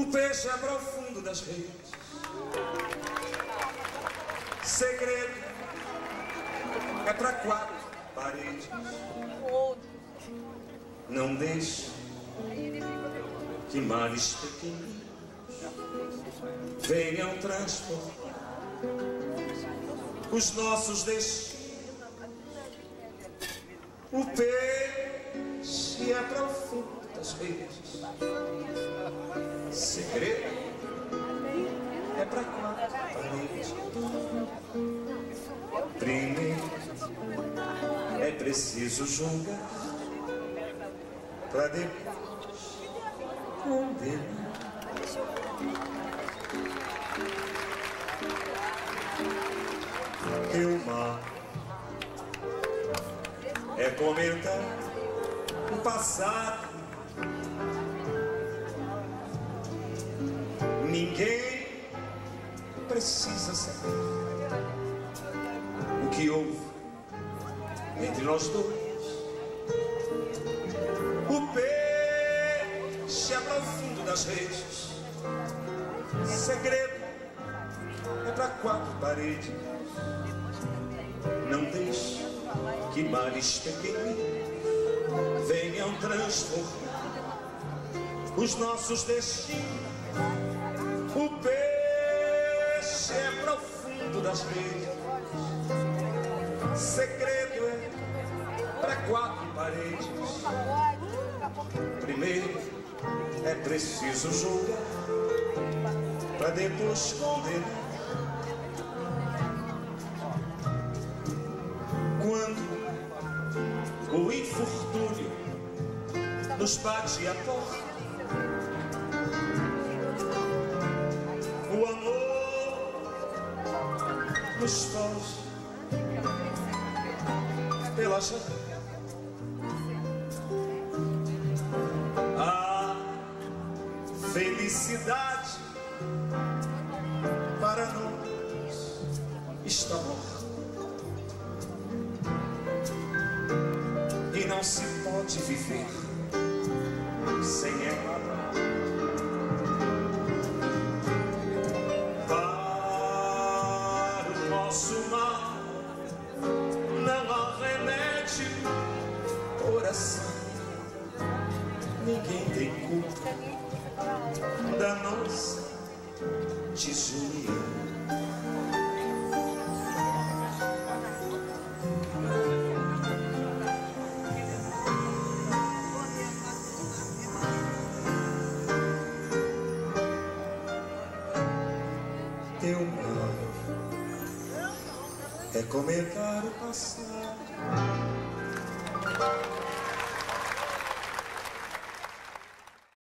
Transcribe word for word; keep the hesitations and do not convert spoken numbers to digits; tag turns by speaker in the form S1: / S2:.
S1: O peixe é para o fundo das redes. Segredo é para quatro paredes. Não deixe que males pequenos venham transportar os nossos destinos. O peixe é para o fundo das redes. Segredo é para quatro paredes. Primeiro é preciso julgar para depois condenar. E o mar é comentar o passado. Ninguém precisa saber o que houve entre nós dois. O peixe é para o fundo das redes. Segredo é para quatro paredes. Não deixe que males pequenos venham transformar os nossos destinos. O peixe é para o fundo das redes. Segredo é para quatro paredes. Primeiro é preciso julgar para depois condenar. Quando o infortúnio nos bate a porta, o amor nos foge pela janela. A felicidade para nós está morta e não se pode viver sem ela. Para o nosso mal não há remédio, coração. Ninguém tem culpa da nossa desunião. Teu mal é comentar o passado.